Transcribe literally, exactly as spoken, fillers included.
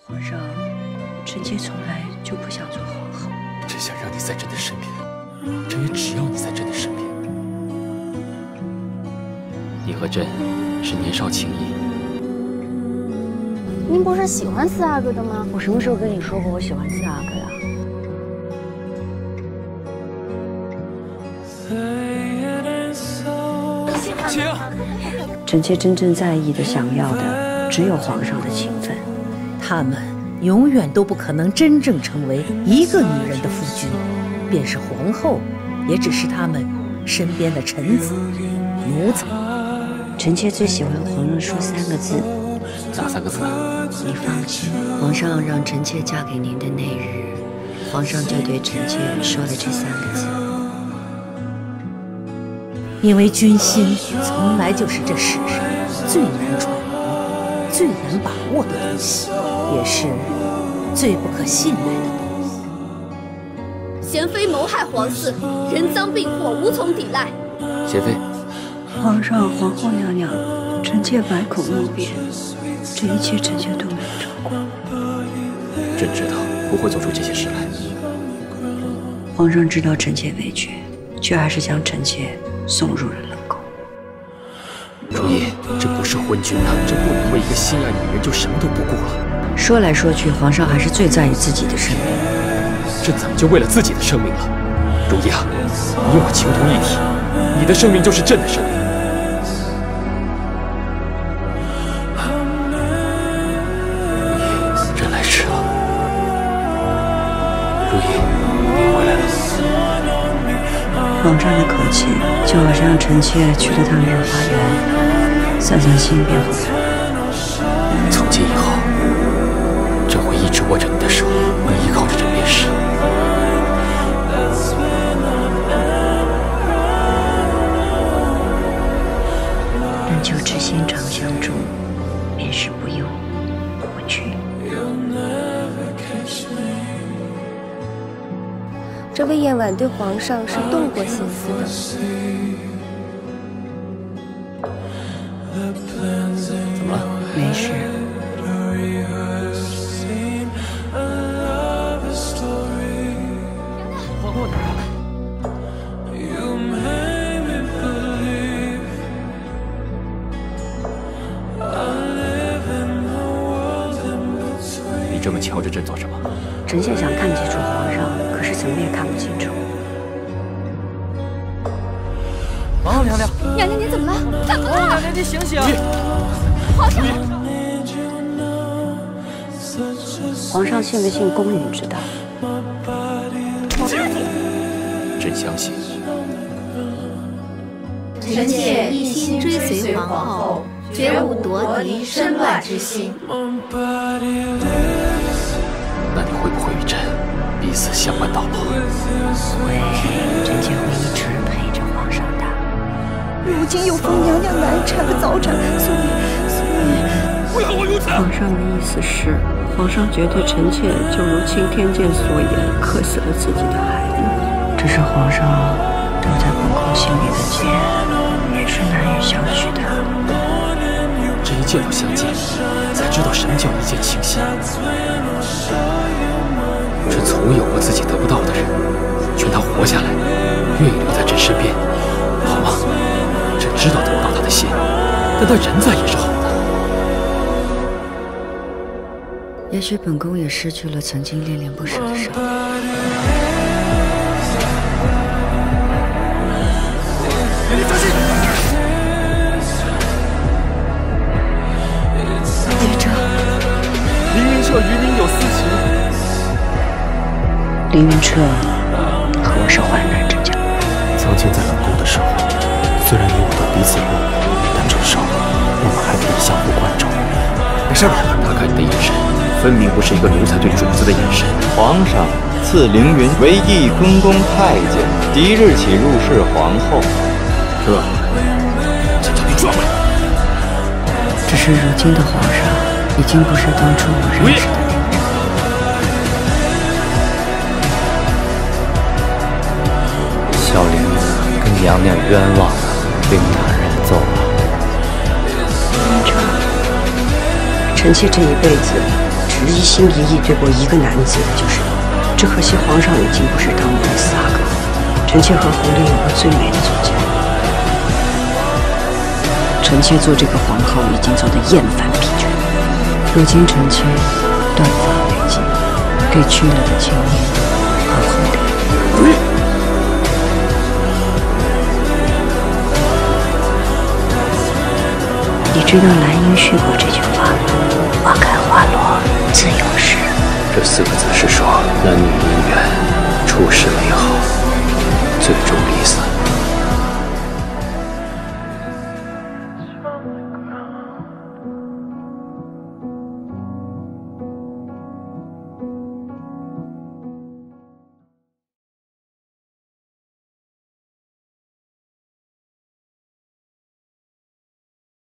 皇上，臣妾从来就不想做皇后。 朕想让你在朕的身边，朕也只要你在朕的身边。你和朕是年少情谊。 您不是喜欢四阿哥的吗？ 我什么时候跟你说过我喜欢四阿哥呀？ 请。 臣妾真正在意的、想要的，只有皇上的情分。 他们永远都不可能真正成为一个女人的夫君，便是皇后，也只是他们身边的臣子、奴才。 臣妾最喜欢皇上说三个字。 哪三个字啊？ 你放心，皇上让臣妾嫁给您的那日，皇上就对臣妾说了这三个字。 因为君心从来就是这世上最难揣摩、最难把握的东西，也是最不可信赖的东西。 贤妃谋害皇嗣，人赃并获，无从抵赖。 贤妃， 皇上、皇后娘娘，臣妾百口莫辩，这一切臣妾都没有做过。 朕知道不会做出这些事来。 皇上知道臣妾委屈，却还是将臣妾 送入了冷宫。 如意，这不是昏君呐，这不能为一个心爱女人就什么都不顾了。 说来说去，皇上还是最在意自己的生命。 朕怎么就为了自己的生命了？如意啊，你我情同一体，你的生命就是朕的生命。如意，朕来迟了。如意，你回来了。 皇上的口气，就好像臣妾去了趟御花园，散散心便回来了。 从今以后，朕会一直握着你的手，你依靠着朕便是。 但就知心常相助，便是不忧不惧。 这魏延婉对皇上是动过心思的。 怎么了？ 没事。 皇后娘娘。你这么瞧着朕做什么？ 臣妾想看清楚皇上。 可是怎么也看不清楚。 皇后娘娘， 娘娘您怎么了？怎么了？ 娘娘您醒醒！ 皇上， 皇上信不信公允知道？ 朕相信。 臣妾一心追随皇后，绝无夺嫡生乱之心。 那你会不会与朕 彼此相伴到老？ 会，臣妾会一直陪着皇上的。 如今又逢娘娘难产和早产，所以所以不要我如此。 皇上的意思是，皇上觉得臣妾就如青天剑所言，克死了自己的孩子。这是皇上留在本宫心里的结，也是难以消去的。 这一见到相见，才知道什么叫一见倾心。 朕从有过自己得不到的人，劝他活下来，愿意留在朕身边，好吗？朕知道得不到他的心，但他人在也是好的。 也许本宫也失去了曾经恋恋不舍的少年。 你小心！ 接着， 凌云彻与您有私情。 凌云彻和我是患难之交。 曾经在冷宫的时候，虽然你我都彼此落寞，但至少我们还可以相互关照。没事吧？他看你的眼神，分明不是一个奴才对主子的眼神。 皇上赐凌云为义坤宫太监，即日起入仕皇后。 这，朕叫你转过来。 只是如今的皇上，已经不是当初我认识的那个人。 小玲子跟娘娘冤枉了，令大人走了。 云彻，臣妾这一辈子只只一心一意对过一个男子，就是你。只可惜皇上已经不是当年的四阿哥，臣妾和红丽有个最美的从前。臣妾做这个皇后已经做得厌烦疲倦，如今臣妾断发为巾，给去了的青年好好的。你知道兰因絮过这句话吗？花开花落自有时。 这四个字是说男女姻缘，初始美好，最终离散。